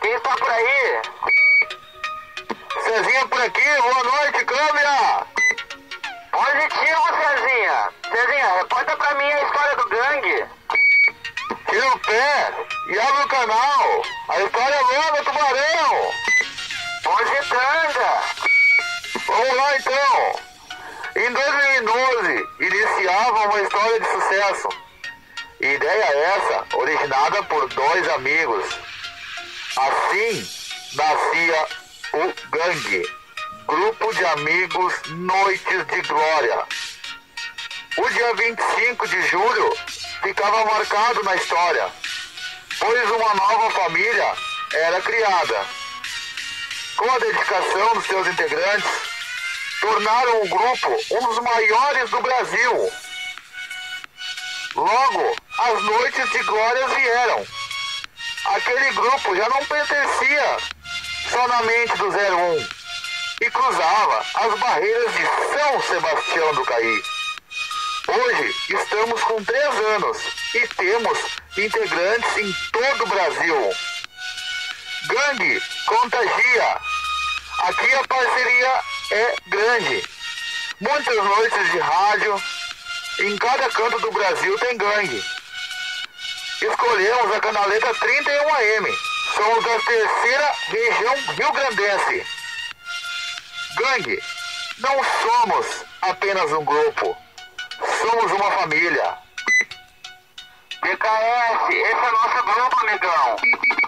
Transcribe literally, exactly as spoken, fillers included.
Quem está por aí? Cezinha por aqui, boa noite, câmera! Positivo, Cezinha! Cezinha, reporta pra mim a história do gangue. Tira o pé e abre o canal. A história é longa, tubarão! Positanda! Vamos lá então! Em dois mil e doze, iniciava uma história de sucesso. Ideia essa originada por dois amigos. Assim nascia o Gangue, Grupo de Amigos Noites de Glória. O dia vinte e cinco de julho ficava marcado na história, pois uma nova família era criada. Com a dedicação dos seus integrantes, tornaram o grupo um dos maiores do Brasil. Logo, as noites de glória vieram. Aquele grupo já não pertencia só na mente do zero um e cruzava as barreiras de São Sebastião do Caí. Hoje estamos com três anos e temos integrantes em todo o Brasil. Gangue contagia. Aqui a parceria é grande. Muitas noites de rádio, em cada canto do Brasil tem gangue. Escolhemos a canaleta trinta e um A M. Somos da terceira região rio-grandense. Gangue, não somos apenas um grupo. Somos uma família. P K S, esse é nosso grupo, amigão.